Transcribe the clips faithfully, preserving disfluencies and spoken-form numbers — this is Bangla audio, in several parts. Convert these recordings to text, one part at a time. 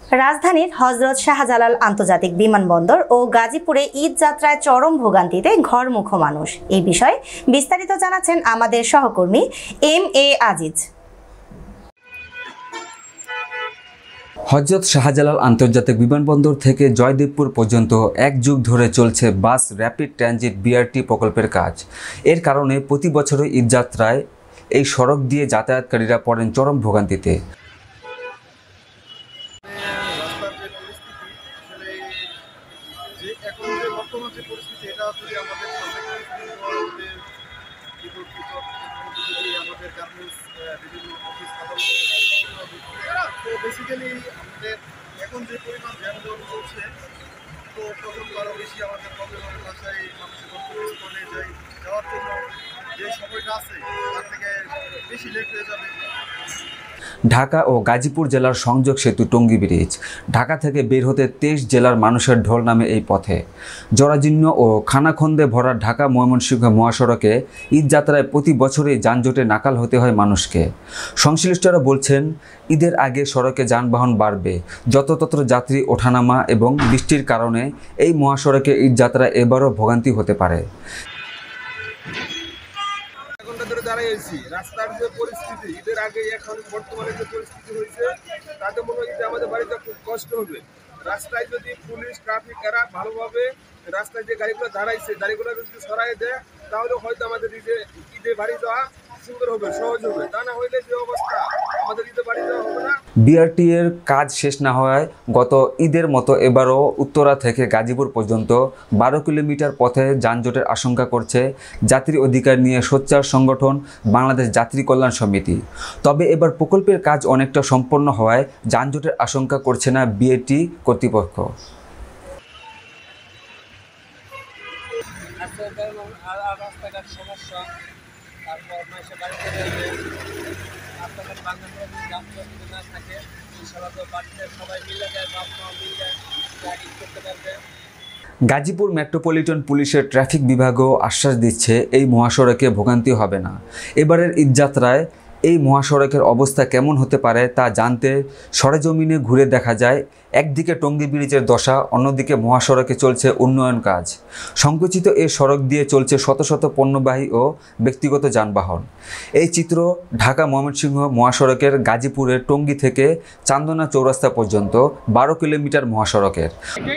রাজধানীর হযরত শাহজালাল আন্তর্জাতিক বিমানবন্দর ও গাজীপুরে ঈদ যাত্রায় চরম ভোগান্তিতে ঘরমুখো মানুষ। এই বিষয়ে বিস্তারিত জানাচ্ছেন আমাদের সহকর্মী এম এ আজিজ। হযরত শাহজালাল আন্তর্জাতিক বিমানবন্দর থেকে জয়দেবপুর পর্যন্ত এক যুগ ধরে চলছে বাস র্যাপিড ট্রানজিট বিআরটি প্রকল্পের কাজ। এর কারণে প্রতি বছরই ঈদযাত্রায় এই সড়ক দিয়ে যাতায়াতকারীরা পড়েন চরম ভোগান্তিতে। বেসিক্যালি আমাদের এখন যে পরিমাণ যানবাহন চলছে, তো তখন আরও বেশি আমাদের প্রবলেম হবে। বাসায় মানুষের গন্তব্যস্থলে যাই যাওয়ার জন্য যে সময়টা আছে তার থেকে বেশি লেট হয়ে যাবে। ঢাকা ও গাজীপুর জেলার সংযোগ সেতু টঙ্গী ব্রিজ। ঢাকা থেকে বের হতে তেইশ জেলার মানুষের ঢল নামে এই পথে। জরাজীর্ণ ও খানাখন্দে ভরা ঢাকা ময়মনসিংহ মহাসড়কে ঈদযাত্রায় প্রতি বছরই যানজটে নাকাল হতে হয় মানুষকে। সংশ্লিষ্টরা বলছেন, ঈদের আগে সড়কে যানবাহন বাড়বে, যত্রতত্র যাত্রী ওঠানামা এবং বৃষ্টির কারণে এই মহাসড়কে ঈদযাত্রায় এবারও ভোগান্তি হতে পারে। রাস্তার যে পরিস্থিতি ঈদের আগে এখন বর্তমানে যে পরিস্থিতি হয়েছে, তাতে মনে হয় যে আমাদের বাড়িতে খুব কষ্ট হবে। রাস্তায় যদি পুলিশ ট্রাফিক এরা ভালোভাবে রাস্তায় যে গাড়িগুলো দাঁড়াইছে গাড়িগুলো যদি সরাই দেয়, তাহলে হয়তো আমাদের ঈদে ঈদে বাড়ি যাওয়া সুন্দর হবে, সহজ হবে। তা না হইলে যে অবস্থা, আমাদের ঈদে বাড়ি যাওয়া হবে না। বিআরটি এর কাজ শেষ না হওয়ায় গত ঈদের মতো এবারও উত্তরা থেকে গাজীপুর পর্যন্ত বারো কিলোমিটার পথে যানজটের আশঙ্কা করছে যাত্রী অধিকার নিয়ে সোচ্চার সংগঠন বাংলাদেশ যাত্রী কল্যাণ সমিতি। তবে এবার প্রকল্পের কাজ অনেকটা সম্পন্ন হওয়ায় যানজটের আশঙ্কা করছে না বিআরটি কর্তৃপক্ষ। সমস্যা, তারপর মাসে বাড়িতে আপনাদের বাংলাদেশ না থাকে বাড়িতে সবাই মিলে যায়, বাপ মা মিলে গাড়ি করতে পারবে। গাজীপুর মেট্রোপলিটন পুলিশের ট্রাফিক বিভাগও আশ্বাস দিচ্ছে এই মহাসড়কে ভোগান্তি হবে না। এবারের ঈদযাত্রায় এই মহাসড়কের অবস্থা কেমন হতে পারে তা জানতে সরেজমিনে ঘুরে দেখা যায় একদিকে টঙ্গী ব্রিজের দশা, অন্যদিকে মহাসড়কে চলছে উন্নয়ন কাজ। সংকুচিত এই সড়ক দিয়ে চলছে শত শত পণ্যবাহী ও ব্যক্তিগত যানবাহন। এই চিত্র ঢাকা ময়মনসিংহ মহাসড়কের গাজীপুরের টঙ্গী থেকে চান্দনা চৌরাস্তা পর্যন্ত বারো কিলোমিটার মহাসড়কের।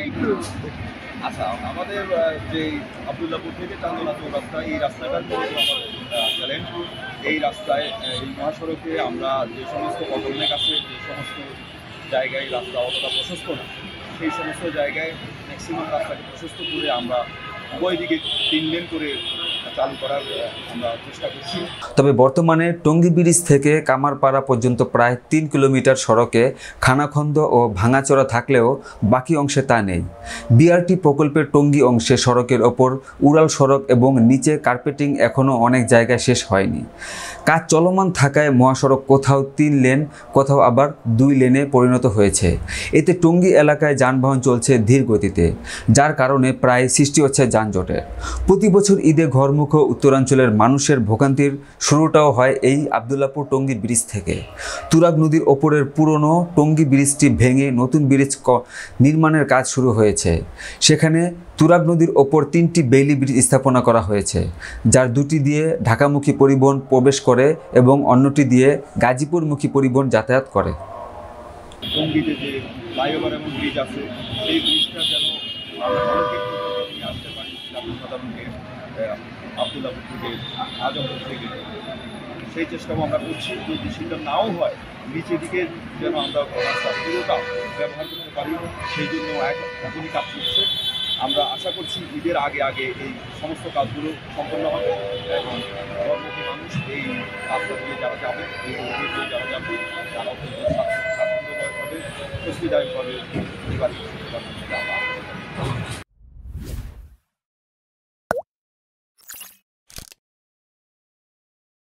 আচ্ছা, আমাদের যে আব্দুল্লাহপুর থেকে চান্দনা চৌরাস্তা, এই রাস্তাটার চ্যালেঞ্জ। এই রাস্তায় এই মহাসড়কে আমরা যে সমস্ত বটলনেক আছে, যে সমস্ত জায়গায় রাস্তা অতটা প্রশস্ত না, সেই সমস্ত জায়গায় ম্যাক্সিমাম রাস্তাকে প্রশস্ত করে আমরা উভয় দিকে তিন লেন করে চালু করার আমরা চেষ্টা করছি। তবে বর্তমানে টঙ্গী ব্রিজ থেকে কামারপাড়া পর্যন্ত প্রায় তিন কিলোমিটার সড়কে খানাখন্দ ও ভাঙাচোরা থাকলেও বাকি অংশে তা নেই। বিআরটি প্রকল্পের টঙ্গী অংশে সড়কের ওপর উড়াল সড়ক এবং নিচে কার্পেটিং এখনও অনেক জায়গায় শেষ হয়নি। কাজ চলমান থাকায় মহাসড়ক কোথাও তিন লেন, কোথাও আবার দুই লেনে পরিণত হয়েছে। এতে টঙ্গী এলাকায় যানবাহন চলছে ধীর গতিতে, যার কারণে প্রায় সৃষ্টি হচ্ছে যানজটের। প্রতি বছর ঈদে ঘরমুখো উত্তরাঞ্চলের মানুষের ভোগান্তির শুরুটাও হয় এই আব্দুল্লাহপুর টঙ্গী ব্রিজ থেকে। তুরাগ নদীর ওপরের পুরনো টঙ্গী ব্রিজটি ভেঙে নতুন ব্রিজ নির্মাণের কাজ শুরু হয়েছে। সেখানে তুরাগ নদীর ওপর তিনটি বেইলি ব্রিজ স্থাপনা করা হয়েছে, যার দুটি দিয়ে ঢাকামুখী পরিবহন প্রবেশ করে এবং অন্যটি দিয়ে গাজীপুরমুখী পরিবহন যাতায়াত করে। টঙ্গীতে যে ফ্লাইওভার এবং ব্রিজ আছে, সেই ব্রিজটা যেন নিয়ে আসতে পারি সাধারণকে আব্দুল্লাহপুর থেকে আজমপুর থেকে, সেই চেষ্টাও আমরা করছি। যদি সেটা নাও হয়, নিচের দিকে যেন আমরা রাস্তা পুরোটা ব্যবহার করতে পারি, সেই জন্য এখনই কাজ করছে। আমরা আশা করছি ঈদের আগে আগে এই সমস্ত কাজগুলো সম্পন্ন হবে এবং কর্মী মানুষ এই রাস্তা দিয়ে যারা যাবে, এই দিয়ে যারা যাবে, তারা অত্যন্ত স্বাচ্ছন্দ্যময় হবে, স্বস্তিদায়কভাবে পরিবার।